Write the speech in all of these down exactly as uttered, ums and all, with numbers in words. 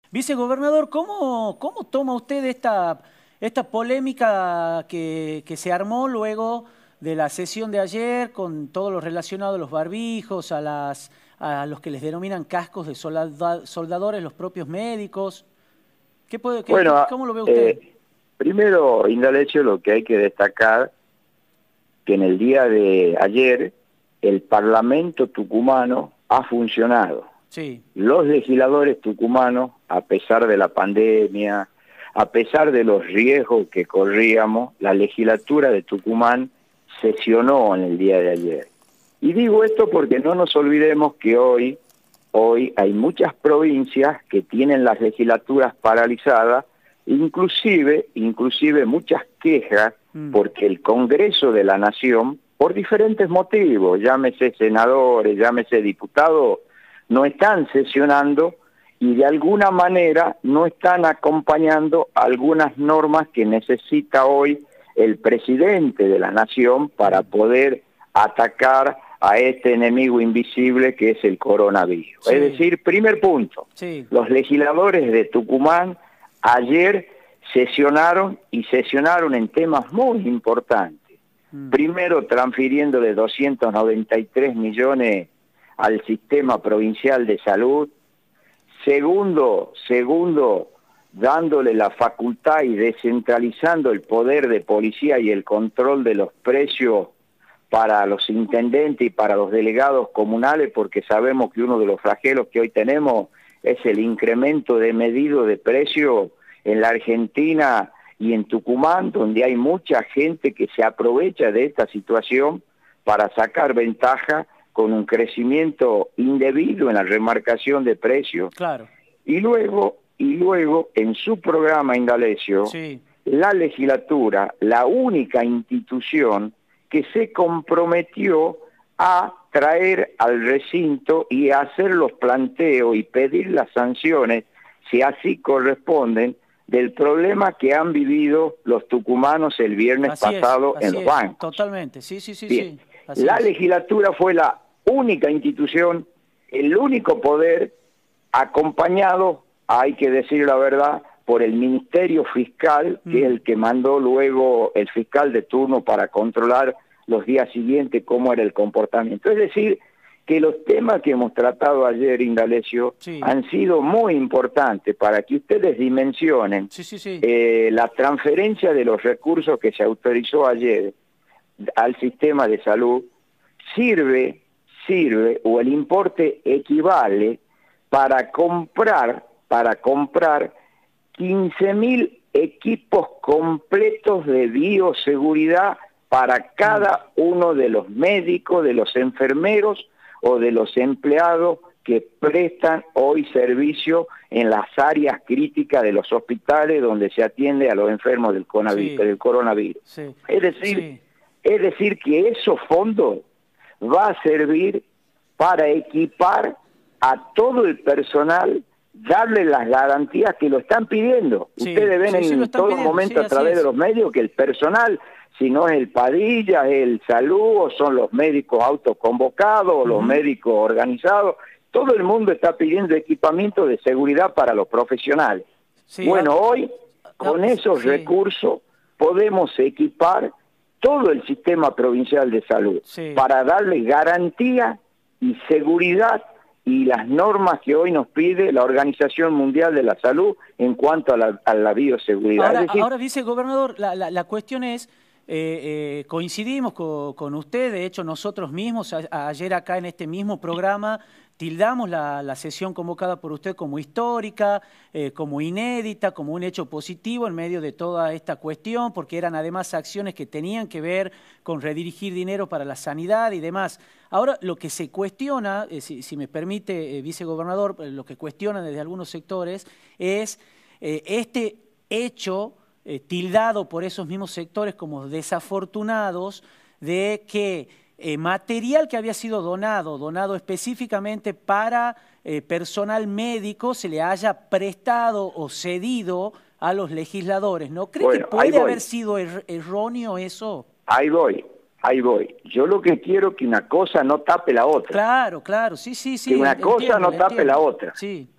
Vicegobernador, ¿cómo, cómo toma usted esta, esta polémica que, que se armó luego de la sesión de ayer con todo lo relacionado a los barbijos, a, las, a los que les denominan cascos de solda- soldadores, los propios médicos? ¿Qué puede, qué, qué- Bueno, ¿Cómo lo ve usted? eh, primero, Indalecio, lo que hay que destacar que en el día de ayer el Parlamento tucumano ha funcionado. Sí, Los legisladores tucumanos, a pesar de la pandemia, a pesar de los riesgos que corríamos, la legislatura de Tucumán sesionó en el día de ayer. Y digo esto porque no nos olvidemos que hoy, hoy hay muchas provincias que tienen las legislaturas paralizadas, inclusive, inclusive muchas quejas mm, porque el Congreso de la Nación, por diferentes motivos, llámese senadores, llámese diputados, no están sesionando y de alguna manera no están acompañando algunas normas que necesita hoy el presidente de la Nación para poder atacar a este enemigo invisible que es el coronavirus. sí, Es decir, primer punto, sí, los legisladores de Tucumán ayer sesionaron y sesionaron en temas muy importantes. mm, Primero, transfiriéndole doscientos noventa y tres millones al sistema provincial de salud. Segundo, segundo, dándole la facultad y descentralizando el poder de policía y el control de los precios para los intendentes y para los delegados comunales, porque sabemos que uno de los flagelos que hoy tenemos es el incremento de medido de precio en la Argentina y en Tucumán, donde hay mucha gente que se aprovecha de esta situación para sacar ventaja con un crecimiento indebido en la remarcación de precios. claro, Y luego, y luego en su programa, Indalecio, sí, la legislatura, la única institución que se comprometió a traer al recinto y a hacer los planteos y pedir las sanciones, si así corresponden, del problema que han vivido los tucumanos el viernes así es, pasado en así los es, bancos. totalmente, sí, sí, sí, Bien, sí, así la es. legislatura fue la única institución, el único poder, acompañado, hay que decir la verdad, por el Ministerio Fiscal, que es Mm, el que mandó luego el fiscal de turno para controlar los días siguientes cómo era el comportamiento. Es decir, que los temas que hemos tratado ayer, Indalecio, sí, han sido muy importantes para que ustedes dimensionen sí, sí, sí, eh, la transferencia de los recursos que se autorizó ayer al sistema de salud, sirve, sirve, o el importe equivale para comprar, para comprar quince mil equipos completos de bioseguridad para mm, cada uno de los médicos, de los enfermeros o de los empleados que prestan hoy servicio en las áreas críticas de los hospitales donde se atiende a los enfermos del coronavirus. sí, Del coronavirus. sí, Es decir, sí. es decir que esos fondos va a servir para equipar a todo el personal, darle las garantías que lo están pidiendo. Sí, Ustedes ven sí, sí, lo en están todo pidiendo, sí, momento a así través de es. los medios que el personal, si no es el Padilla, es el Salud, o son los médicos autoconvocados, o los Ujú, médicos organizados, todo el mundo está pidiendo equipamiento de seguridad para los profesionales. sí, ah, Bueno, hoy ah, con esos sí, recursos podemos equipar todo el sistema provincial de salud sí. para darle garantía y seguridad y las normas que hoy nos pide la Organización Mundial de la Salud en cuanto a la, a la bioseguridad. Es Ahora, decir, ahora vicegobernador, la, la, la cuestión es, eh, eh, coincidimos co- con usted, de hecho nosotros mismos a- a- ayer acá en este mismo programa tildamos la, la sesión convocada por usted como histórica, eh, como inédita, como un hecho positivo en medio de toda esta cuestión, porque eran además acciones que tenían que ver con redirigir dinero para la sanidad y demás. Ahora, lo que se cuestiona, eh, si, si me permite, eh, vicegobernador, eh, lo que cuestionan desde algunos sectores es eh, este hecho eh, tildado por esos mismos sectores como desafortunados de que eh, material que había sido donado, donado específicamente para eh, personal médico, se le haya prestado o cedido a los legisladores. ¿No cree que bueno, ahí puede haber voy, sido er erróneo eso? ahí voy, ahí voy. Yo lo que quiero es que una cosa no tape la otra, Claro, claro, sí, sí, que sí, una en- cosa entiendo, no la tape la entiendo. otra. Sí,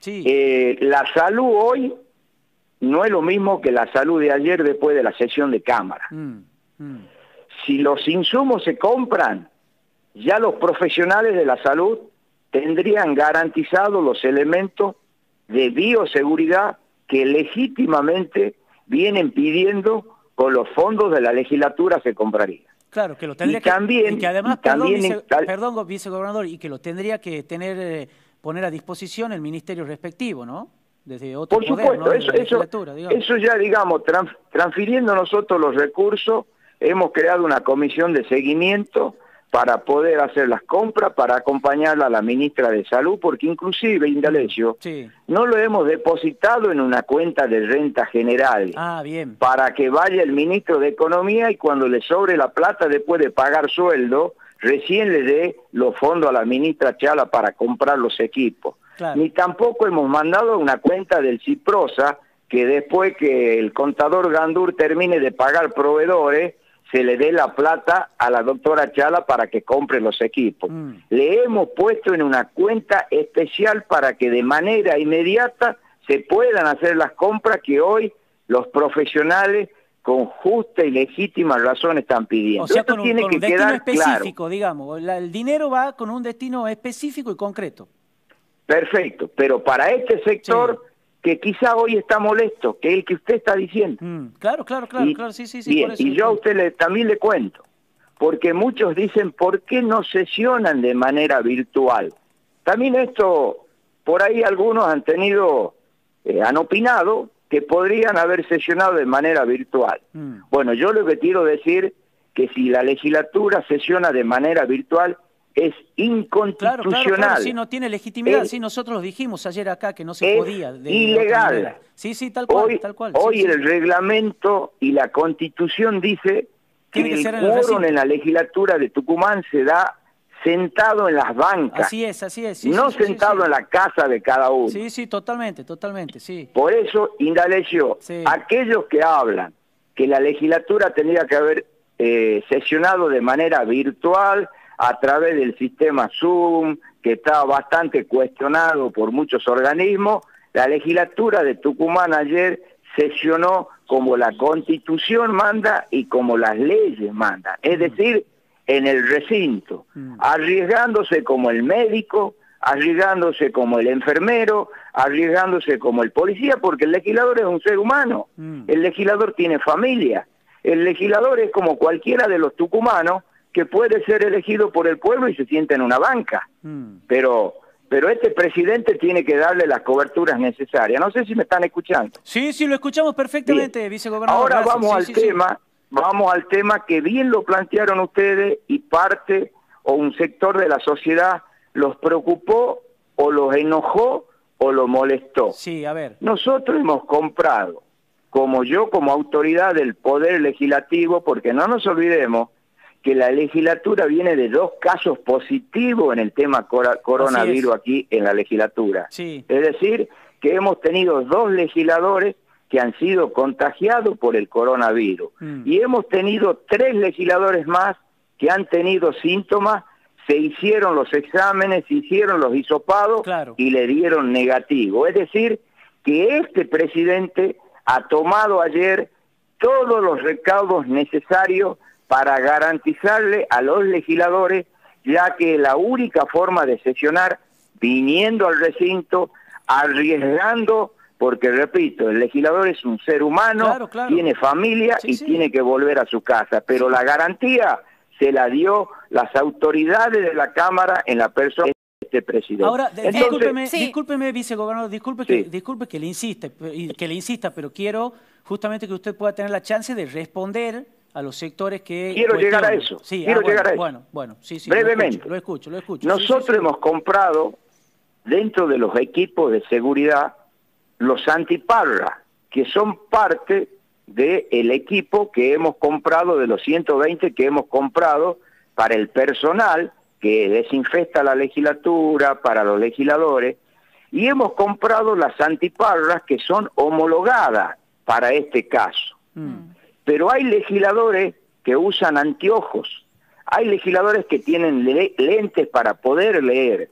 Sí. Eh, la salud hoy no es lo mismo que la salud de ayer después de la sesión de Cámara. Mm, mm. Si los insumos se compran, ya los profesionales de la salud tendrían garantizados los elementos de bioseguridad que legítimamente vienen pidiendo con los fondos de la legislatura se compraría. Claro, que lo tendría y también, que, y que además, y perdón, también vice, en tal... perdón, vicegobernador, y que lo tendría que tener, eh, poner a disposición el ministerio respectivo, ¿no? Desde otro Por poder, supuesto, ¿no? eso, De la eso, legislatura, digamos. eso ya, digamos, trans, transfiriendo nosotros los recursos, hemos creado una comisión de seguimiento para poder hacer las compras, para acompañarla a la ministra de Salud, porque inclusive, Indalecio, sí. no lo hemos depositado en una cuenta de renta general, ah, bien. para que vaya el ministro de Economía y cuando le sobre la plata después de pagar sueldo, recién le dé los fondos a la ministra Chala para comprar los equipos. Claro. Ni tampoco hemos mandado una cuenta del Ciprosa, que después que el contador Gandur termine de pagar proveedores, se le dé la plata a la doctora Chala para que compre los equipos. Mm. Le hemos puesto en una cuenta especial para que de manera inmediata se puedan hacer las compras que hoy los profesionales con justa y legítima razón están pidiendo. O sea, Esto con un, tiene con que un destino quedar específico, claro. digamos. La, el dinero va con un destino específico y concreto. Perfecto, pero para este sector Sí. que quizá hoy está molesto, que es el que usted está diciendo. Mm, claro, claro, claro, y, claro, sí, sí, sí. Bien, por eso y yo a usted le, también le cuento, porque muchos dicen, ¿por qué no sesionan de manera virtual? También esto, por ahí algunos han tenido, eh, han opinado que podrían haber sesionado de manera virtual. Mm. Bueno, yo lo que quiero decir que si la legislatura sesiona de manera virtual es inconstitucional. Claro, claro, claro, sí, no tiene legitimidad, es, sí, nosotros lo dijimos ayer acá que no se podía. De, ilegal. De sí, sí, tal cual, hoy, tal cual. Hoy sí, el sí. reglamento y la constitución dice Tiene que, que el ser en el quórum recinto. en la legislatura de Tucumán se da sentado en las bancas. Así es, así es. Sí, no sí, sí, sentado sí, sí. en la casa de cada uno. Sí, sí, totalmente, totalmente, sí. Por eso, Indalecio, Sí. aquellos que hablan que la legislatura tendría que haber eh, sesionado de manera virtual a través del sistema Zoom, que está bastante cuestionado por muchos organismos, la legislatura de Tucumán ayer sesionó como la Constitución manda y como las leyes mandan, es decir, en el recinto, Mm. arriesgándose como el médico, arriesgándose como el enfermero, arriesgándose como el policía, porque el legislador es un ser humano, Mm. el legislador tiene familia, el legislador es como cualquiera de los tucumanos que puede ser elegido por el pueblo y se sienta en una banca, Mm. pero... Pero este presidente tiene que darle las coberturas necesarias. No sé si me están escuchando. Sí, sí, lo escuchamos perfectamente, Bien. vicegobernador. Ahora Gracias. vamos sí, al sí, tema, sí. vamos al tema que bien lo plantearon ustedes y parte o un sector de la sociedad los preocupó o los enojó o los molestó. Sí, a ver. Nosotros hemos comprado, como yo como autoridad del Poder Legislativo, porque no nos olvidemos que la legislatura viene de dos casos positivos en el tema cora- coronavirus aquí en la legislatura. Sí. Es decir, que hemos tenido dos legisladores que han sido contagiados por el coronavirus. Mm. Y hemos tenido tres legisladores más que han tenido síntomas, se hicieron los exámenes, se hicieron los hisopados Claro. y le dieron negativo. Es decir, que este presidente ha tomado ayer todos los recaudos necesarios para garantizarle a los legisladores, ya que la única forma de sesionar, viniendo al recinto, arriesgando, porque repito, el legislador es un ser humano, Claro, claro. tiene familia Sí, y sí. tiene que volver a su casa, pero la garantía se la dio las autoridades de la Cámara en la persona de este presidente. Ahora, de- Entonces, discúlpeme, sí. discúlpeme, vicegobernador, disculpe, Sí. que, disculpe que le insiste, y que le insista, pero quiero justamente que usted pueda tener la chance de responder a los sectores que... Quiero llegar a cuestionan. eso, Sí, quiero ah, bueno, llegar a eso. Bueno, bueno, sí, sí. Brevemente. Lo escucho, lo escucho. lo escucho. Nosotros Sí, sí, sí. hemos comprado dentro de los equipos de seguridad los antiparra, que son parte del equipo que hemos comprado, de los ciento veinte que hemos comprado para el personal que desinfecta la legislatura, para los legisladores, y hemos comprado las antiparras que son homologadas para este caso. Mm. Pero hay legisladores que usan anteojos, hay legisladores que tienen le- lentes para poder leer,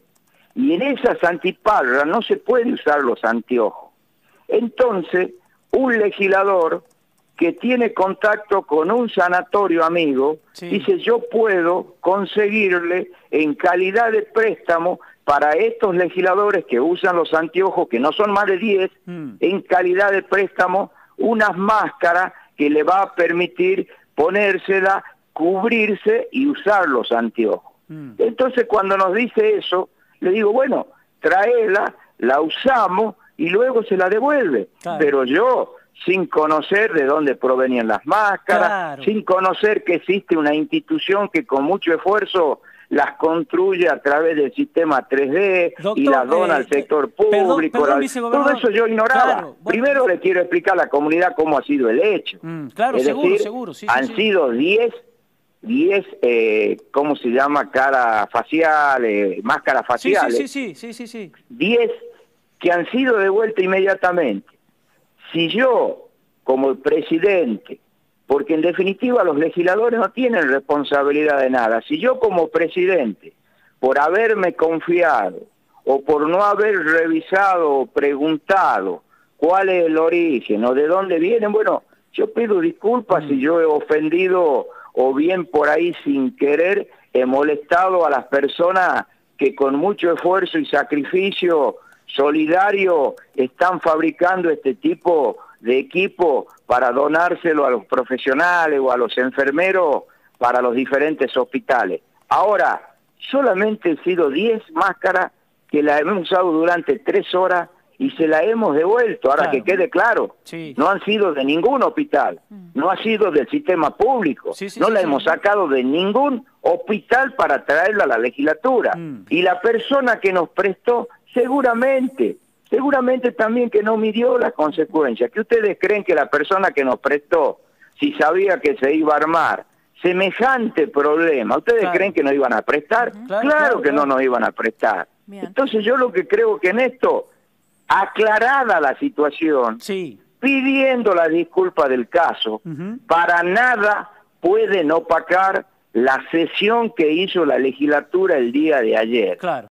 y en esas antiparras no se puede usar los anteojos. Entonces, un legislador que tiene contacto con un sanatorio amigo, sí, dice, yo puedo conseguirle en calidad de préstamo para estos legisladores que usan los anteojos, que no son más de diez, mm. en calidad de préstamo, unas máscaras que le va a permitir ponérsela, cubrirse y usar los anteojos. Mm. Entonces, cuando nos dice eso, le digo, bueno, tráela, la usamos y luego se la devuelve. Claro. Pero yo, sin conocer de dónde provenían las máscaras, claro, sin conocer que existe una institución que con mucho esfuerzo las construye a través del sistema tres D, doctor, y las dona eh, al sector público. Perdón, perdón, todo eso yo ignoraba. Claro, bueno, primero le quiero explicar a la comunidad cómo ha sido el hecho. Mm, claro, es seguro, decir, seguro. Sí, han sí, sido diez, diez, eh, ¿cómo se llama? Cara facial, eh, máscaras faciales. Sí, sí, sí, sí, sí, sí. diez que han sido devueltas inmediatamente. Si yo, como presidente, porque en definitiva los legisladores no tienen responsabilidad de nada, si yo como presidente, por haberme confiado o por no haber revisado o preguntado cuál es el origen o de dónde vienen, bueno, yo pido disculpas mm. si yo he ofendido o bien por ahí sin querer he molestado a las personas que con mucho esfuerzo y sacrificio solidario están fabricando este tipo de equipo para donárselo a los profesionales o a los enfermeros para los diferentes hospitales. Ahora, solamente han sido diez máscaras que las hemos usado durante tres horas y se las hemos devuelto. Ahora, claro, que quede claro, sí, no han sido de ningún hospital, no ha sido del sistema público, sí, sí, no sí, la sí, hemos sí. sacado de ningún hospital para traerla a la legislatura. Mm. Y la persona que nos prestó, seguramente, seguramente también que no midió las consecuencias. ¿Que ustedes creen que la persona que nos prestó, si sabía que se iba a armar semejante problema, ustedes claro. creen que nos iban a prestar? Uh-huh. Claro, claro, claro que claro. no nos iban a prestar. Bien. Entonces yo lo que creo que en esto, aclarada la situación, sí, pidiendo la disculpa del caso, uh-huh. para nada pueden opacar la sesión que hizo la legislatura el día de ayer. Claro.